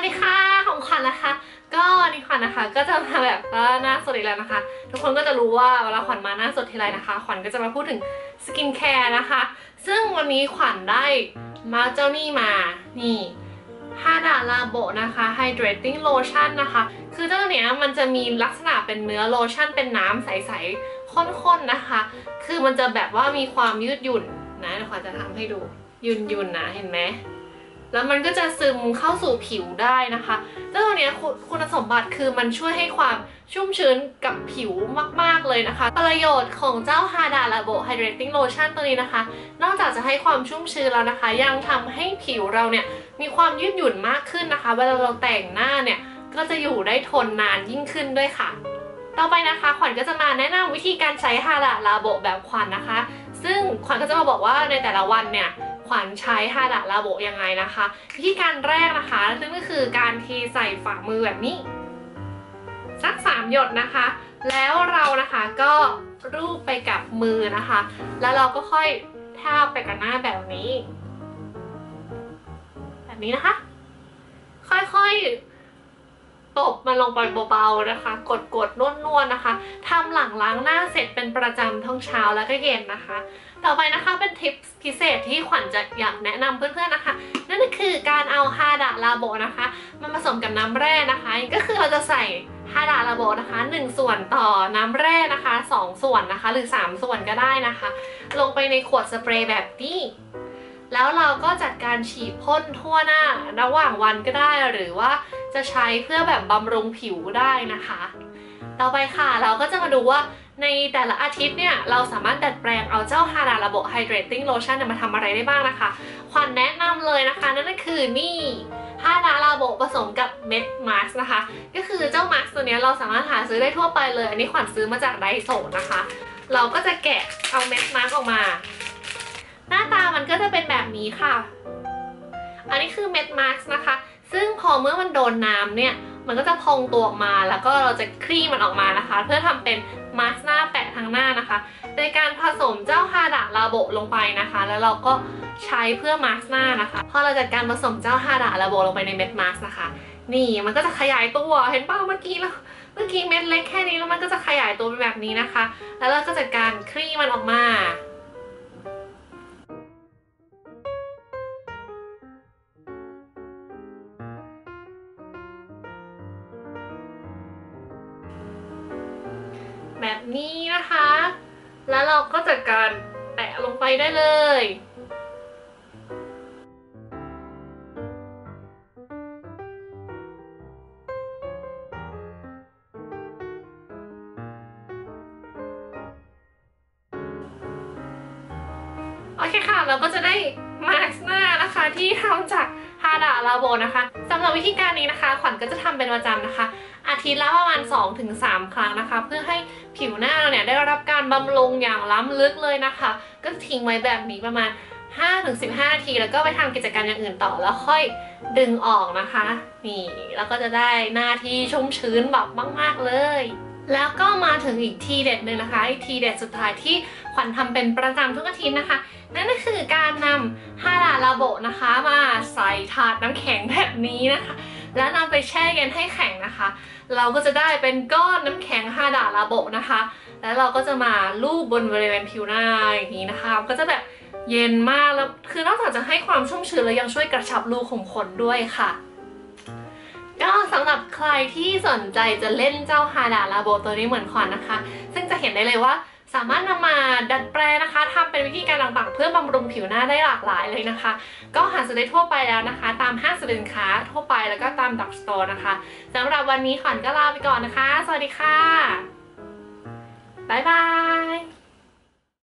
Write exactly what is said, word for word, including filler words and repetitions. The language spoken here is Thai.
ดีค่ะของขวัญนะคะก็วันนี้ขวัญนะคะก็จะมาแบบหน้าสดอีกแล้วนะคะทุกคนก็จะรู้ว่าเวลาขวัญมาหน้าสดทีไรนะคะขวัญก็จะมาพูดถึงสกินแคร์นะคะซึ่งวันนี้ขวัญได้มาเจ้านี่มานี่ฮาดาลาโบนะคะ Hydrating Lotion นะคะคือเจ้าเนี้ยมันจะมีลักษณะเป็นเนื้อโลชั่นเป็นน้ำใสๆข้นๆนะคะคือมันจะแบบว่ามีความยืดหยุ่นนะขวัญจะทำให้ดูยุ่นๆนะเห็นไหมแล้วมันก็จะซึมเข้าสู่ผิวได้นะคะเจ้าตัวนี้คุณสมบัติคือมันช่วยให้ความชุ่มชื้นกับผิวมากๆเลยนะคะประโยชน์ของเจ้าฮาดาลาโบ Hydrating Lotion ตัวนี้นะคะนอกจากจะให้ความชุ่มชื้นแล้วนะคะยังทำให้ผิวเราเนี่ยมีความยืดหยุ่นมากขึ้นนะคะเวลาเราแต่งหน้าเนี่ยก็จะอยู่ได้ทนนานยิ่งขึ้นด้วยค่ะต่อไปนะคะขวัญก็จะมาแนะนำวิธีการใช้ฮาดาลาโบแบบขวัญ น, นะคะซึ่งขวัญก็จะมาบอกว่าในแต่ละวันเนี่ยขวัญใช้ฮาดาลาโบยังไงนะคะวิธีการแรกนะคะซึ่งก็คือการเทใส่ฝ่ามือแบบนี้สักสามหยดนะคะแล้วเรานะคะก็รูปไปกับมือนะคะแล้วเราก็ค่อยทาบไปกับหน้าแบบนี้แบบนี้นะคะค่อยๆตบมันลงไปเบาๆนะคะกดๆนวดๆนะคะทำหลังล้างหน้าเสร็จเป็นประจำทั้งเช้าและก็เย็นนะคะต่อไปนะคะเป็นทิปพิเศษที่ขวัญจะอยากแนะนำเพื่อนๆนะคะนั่นก็คือการเอาฮาดาลาโบนะคะมาผสมกับน้ำแร่นะคะก็คือเราจะใส่ฮาดาลาโบนะคะหนึ่งส่วนต่อน้ำแร่นะคะสองส่วนนะคะหรือสามส่วนก็ได้นะคะลงไปในขวดสเปรย์แบบนี้แล้วเราก็จัดการฉีดพ่นทั่วหน้าระหว่างวันก็ได้หรือว่าจะใช้เพื่อแบบบำรุงผิวได้นะคะต่อไปค่ะเราก็จะมาดูว่าในแต่ละอาทิตย์เนี่ยเราสามารถดัดแปลงเอาเจ้าฮาดาลาโบ Hydrating Lotion มาทำอะไรได้บ้างนะคะขวัญแนะนำเลยนะคะนั่นก็คือนี่ฮาดาลาโบผสมกับเม็ดมาสก์นะคะก็คือเจ้ามาสก์ตัวนี้เราสามารถหาซื้อได้ทั่วไปเลยอันนี้ขวัญซื้อมาจากไดโซนะคะเราก็จะแกะเอาเม็ดมาสก์ออกมาหน้าตามันก็จะเป็นแบบนี้ค่ะอันนี้คือเม็ดมาสก์นะคะซึ่งพอเมื่อมันโดนน้ำเนี่ยมันก็จะพองตัวออกมาแล้วก็เราจะคลี่มันออกมานะคะเพื่อทำเป็นมาสก์หน้าแปะทางหน้านะคะในการผสมเจ้าฮาดาลาโบลงไปนะคะแล้วเราก็ใช้เพื่อมาสก์หน้านะคะพอเราจัดการผสมเจ้าฮาดาลาโบลงไปในเม็ดมาสก์นะคะนี่มันก็จะขยายตัวเห็นป่าวเมื่อกี้แล้วเมื่อกี้เม็ดเล็กแค่นี้แล้วมันก็จะขยายตัวเป็นแบบนี้นะคะแล้วเราก็จัดการคลี่มันออกมาแบบนี้นะคะแล้วเราก็จัดการแตะลงไปได้เลยโอเคค่ะเราก็จะได้มาสก์หน้านะคะที่ทำจากฮาดาลาโบนะคะสำหรับวิธีการนี้นะคะขวัญก็จะทำเป็นประจำนะคะอาทิตย์ละประมาณ สองถึงสาม ครั้งนะคะเพื่อให้ผิวหน้าเราเนี่ยได้รับการบำรุงอย่างล้ำลึกเลยนะคะก็ทิ้งไว้แบบนี้ประมาณ ห้าถึงสิบห้า นาทีแล้วก็ไปทำกิจกรรมอย่างอื่นต่อแล้วค่อยดึงออกนะคะนี่แล้วก็จะได้หน้าที่ชุ่มชื้นแบบมากๆเลยแล้วก็มาถึงอีกทีเด็ดหนึ่งนะคะอีกทีเด็ดสุดท้ายที่ขวัญทำเป็นประจำทุกอาทิตย์นะคะนั่นก็คือการนำฮาดาลาโบนะคะมาใส่ถาดน้ำแข็งแบบนี้นะคะแล้วนำไปแช่เย็นให้แข็งนะคะเราก็จะได้เป็นก้อนน้ำแข็งฮาดาลาโบนะคะแล้วเราก็จะมาลูบบนบริเวณผิวหน้าอย่างนี้นะคะก็จะแบบเย็นมากแล้วคือนอกจากจะให้ความชุ่มชื้นแล้วยังช่วยกระชับรูขุมขนด้วยค่ะก็สำหรับใครที่สนใจจะเล่นเจ้าฮาดาลาโบตัวนี้เหมือนขวัญ นะคะซึ่งจะเห็นได้เลยว่าสามารถนำมาดัดแปลงนะคะทำเป็นวิธีการต่างๆเพื่อบำรุงผิวหน้าได้หลากหลายเลยนะคะก็หาซื้อได้ทั่วไปแล้วนะคะตามห้างสรรพสินค้าทั่วไปแล้วก็ตามดอกสโตร์นะคะสำหรับวันนี้ขวัญก็ลาไปก่อนนะคะสวัสดีค่ะบ๊ายบาย